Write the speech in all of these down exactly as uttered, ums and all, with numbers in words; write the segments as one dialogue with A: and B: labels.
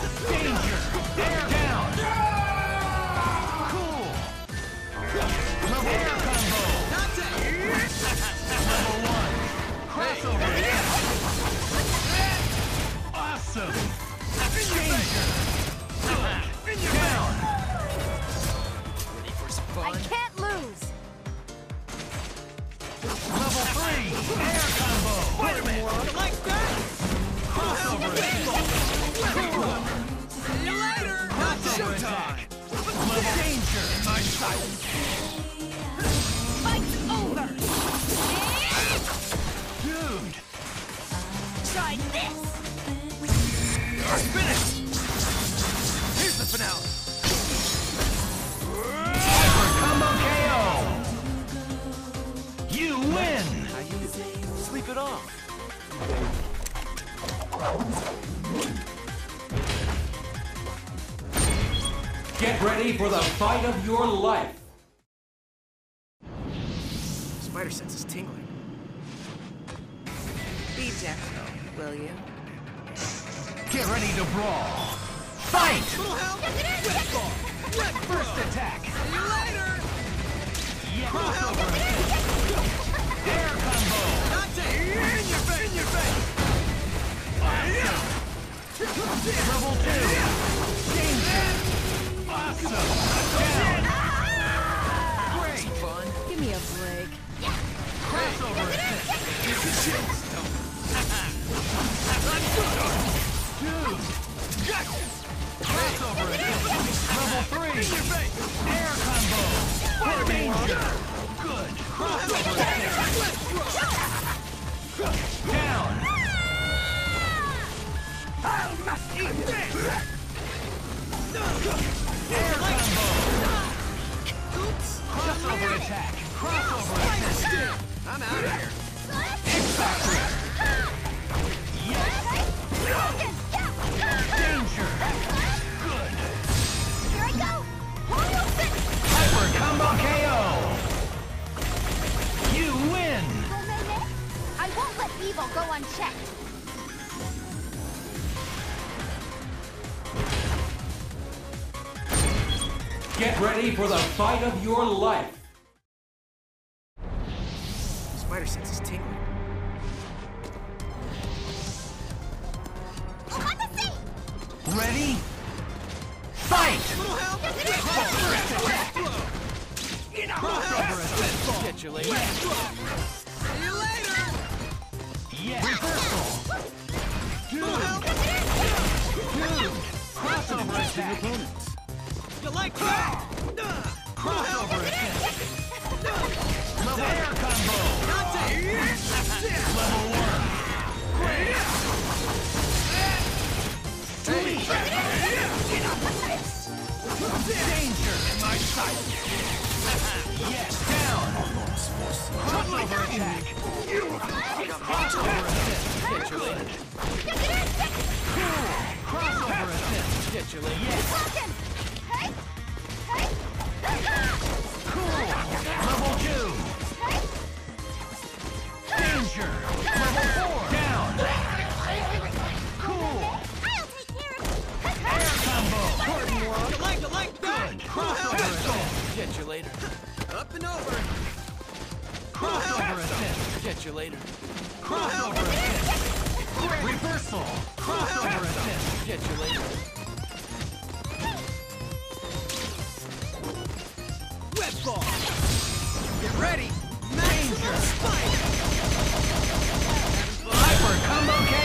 A: Danger! Air down! Cool! Level air combo! Level one! Crossover! Awesome! Danger! Down!
B: Ready for some fun?
C: I can't lose.
A: Level three! Air combo!
B: Spider-Man! Like that!
A: Crossover!
B: See you later! Not showtime!
A: Level danger! In my sight!
C: Fight's over.
A: Dude!
C: Try this.
B: Spin it! Here's the finale!
A: Hyper combo K O! You win!
B: How you sleep it off?
D: Get ready for the fight of your life.
B: Spider sense is tingling.
E: Be gentle, will you?
A: Get ready to brawl! Fight!
B: Little help! Red ball! Red
A: First attack!
B: See you later!
A: Yeah, crossover! Air combo!
B: Dante! In your face! In your face!
A: Awesome! Level two! Danger! Awesome! Down! Great!
B: Fun.
C: Give me a break.
A: Crossover assist!
B: Here's the chills.
A: Dude! Crossover assist! Level three!
B: In your face!
A: Air combo! Danger! Good! Crossover assist! Down!
B: I must eat this!
A: Air combo!
B: Oops!
A: Crossover attack! Crossover assist!
B: I'm out of here.
A: X-Factor! Yes! Danger! Good!
C: Here I go. Horyuken.
A: Hyper combo K O! You win!
C: Romeme, I won't let evil go unchecked.
D: Get ready for the fight of your life.
B: Spider sense is tingling.
A: Ready? Fight!
B: Little help!
A: Crossover assist!
B: Get you later. See you later!
A: Yes! Reversal! Dude! Dude! Crossover attack!
B: You like that?
A: Crossover assist! Level air combo!
B: Dante!
A: Level one! Great! Sweet! Danger in my sight! Yes, down! Crossover attack! Crossover assist!
B: Get you later.
A: Cool! Crossover assist!
B: Get you later.
A: Yes! Cool! Level two! Danger! Level four! Down! Cool! Air combo!
B: You like, you like that?
A: Good! Crossover assist!
B: Get you later. Up and over.
A: Crossover assist!
B: Get you later.
A: Crossover assist! Reversal! Crossover assist!
B: Get you later. Web ball. Get ready. Maximum spike.
A: Hyper combo K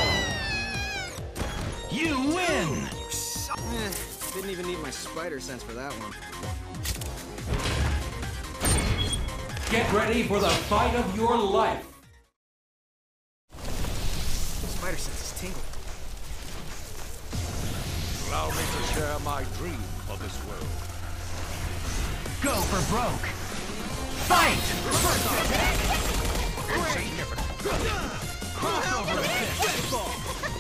A: O! You win!
B: Eh, didn't even need my spider sense for that one.
D: Get ready for the fight of your life.
B: Spider sense is tingling.
F: Allow me to share my dream of this world.
A: Go for broke! Fight! First attack! Great! Crossover assist!
B: Web ball.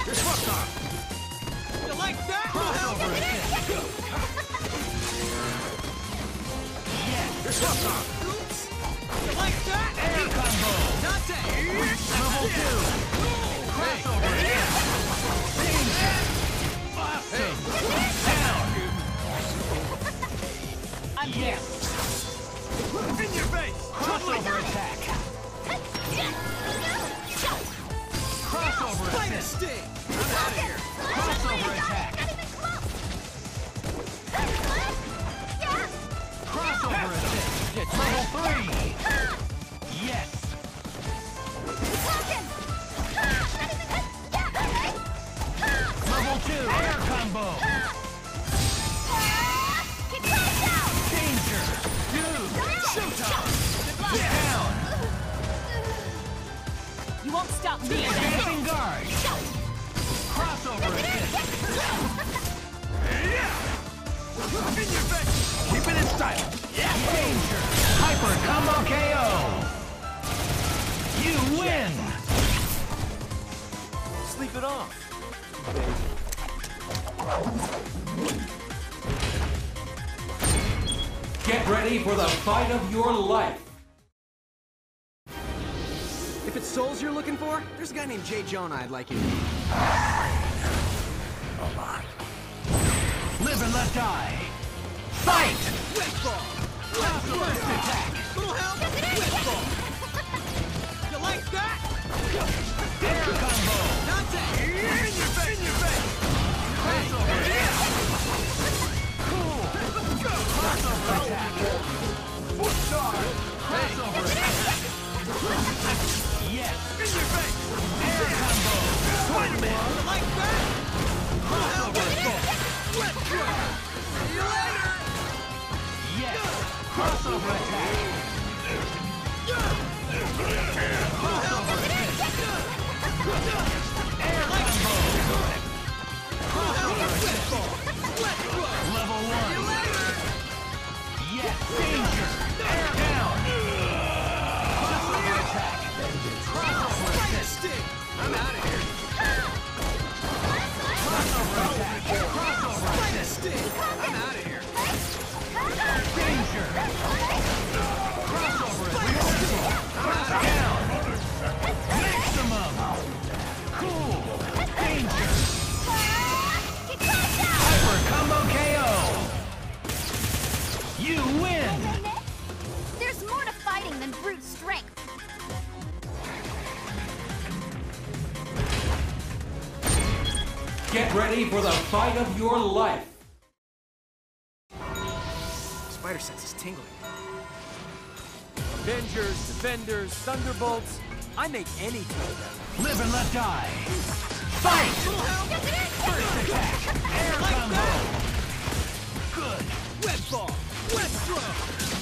B: You like that?
A: Crossover assist! Yes!
B: Oops. You like that?
A: Air combo!
B: Dante.
A: Level two! Crossover assist! Danger! Air combo!
C: Get close out!
A: Danger! Dude! Showtime! Down!
C: You won't stop me!
A: Dancing guard! Crossover assist! In your face! Keep it in style! Yeah! Danger! Hyper combo K O! You win!
B: Sleep it off.
D: Get ready for the fight of your life.
B: If it's souls you're looking for, there's a guy named Jay Jonah I'd like you to meet.
A: Live and let die! Fight!
B: Wet ball!
A: First attack!
B: Little help! Wet ball! You like that?
A: Air combo!
B: Dante! In your face! In your face!
A: Crossover attack! Cool! Crossover attack! Foot star! Crossover attack! Yes! In your face! Air combo! Spider-Man!
B: You like that?
A: Crossover attack!
B: Wet throw! See you later!
A: Yes! Crossover attack! Crossover assist! Air combo! Crossover assist! Level one! Yes! Danger! Air down! Crossover attack! Crossover assist!
B: Stick! I'm out of here!
A: Crossover attack! Crossover assist!
B: Stick! I'm out of here!
A: Danger! Crossover assist! Down! Maximum! Cool! Danger! Hyper combo K O! You win!
C: There's more to fighting than brute strength.
D: Get ready for the fight of your life.
B: Spider sense is tingling.
G: Avengers, Defenders, Thunderbolts. I make any team.
A: Live and let die! Fight! First attack! Air combo! Good!
B: Wet ball! Wet throw!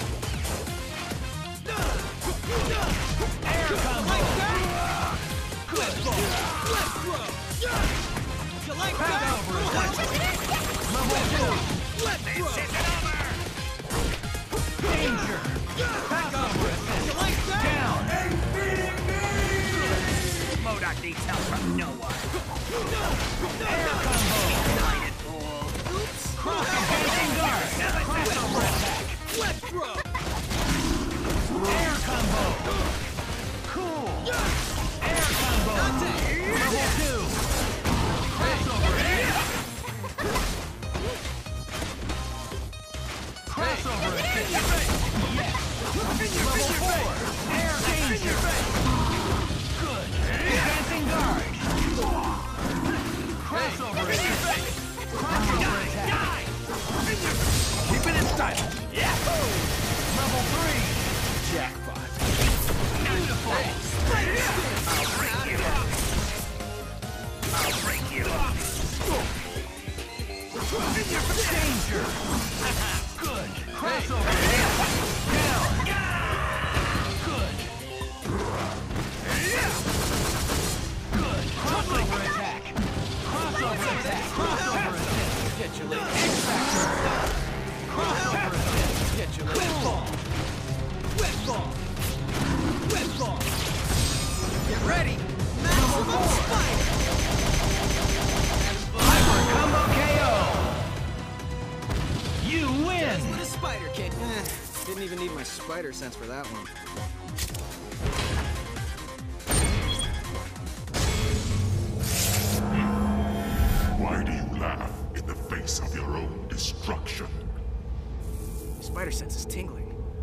A: Air combo!
B: Wet ball! Wet throw! You like
A: Back
B: that?
A: over attack! Level two!
B: Wet throw!
A: Danger! Back over assist!
B: You like that?
A: Down!
H: Modok needs help from no one.
A: Air combo!
B: Oops!
A: Cross-engaging guard! Crossover attack!
B: Wet throw!
A: Air combo! Cool! Air combo! Level two! Crossover attack! Crossover attack! Yes! Level four! Air danger! Good! Advancing guard! Crossover attack! Crossover attack! Keep it in style! Level three!
B: Jackpot!
A: Beautiful!
H: I'll break you up. I'll break you up.
A: Danger! Good! Crossover attack! Down! Good! Good! Crossover attack! Crossover attack! Crossover assist!
B: Get you later.
A: X-Factor! Crossover assist!
B: Get you later. Wet ball! Wet ball! Wet ball! Get ready! Maximum spike!
A: Hyper combo K O! You win!
B: With a spider kick. Eh, didn't even need my spider sense for that one.
I: Why do you laugh in the face of your own destruction?
B: Spider sense is tingling.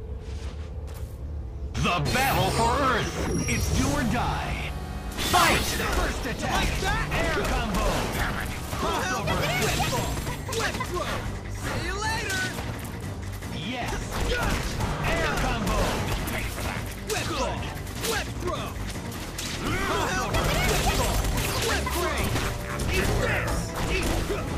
A: The battle for Earth! It's do or die! Fight! First attack! Air combo! Crossover
B: Wet
A: attack!
B: ball! Wet throw! See you later!
A: Yes! Air combo!
B: Wet ball! Wet throw!
A: Crossover!
B: Wet ball! Wet throw!
A: Eat this! Eat!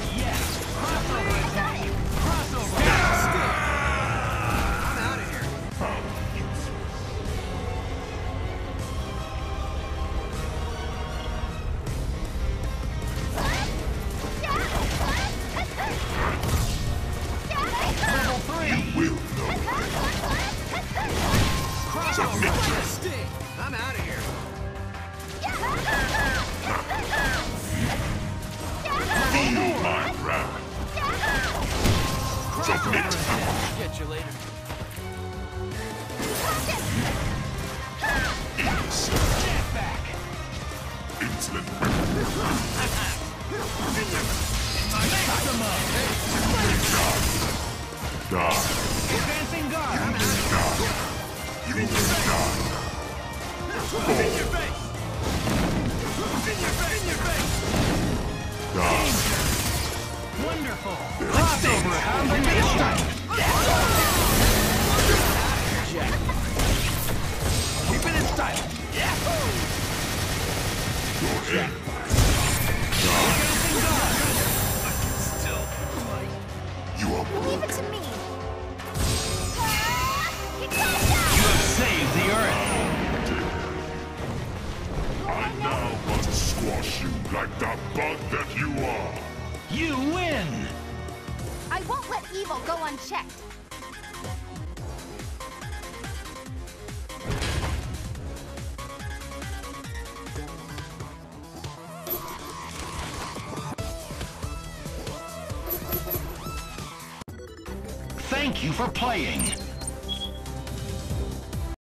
I: of it.
G: Catch you later.
A: Jet back.
I: Insolent.
A: Maximum.
I: Die.
A: Advancing guard.
I: You will die.
B: In your face! In your face! In your face!
I: Die.
A: Wonderful. Crossover. Combination.
H: Keep it in style.
I: Your end. You are
C: Leave it to me.
A: You have saved the Earth.
I: I now must squash you like the bug that you are.
A: You win.
C: I won't let evil go unchecked.
A: Thank you for playing.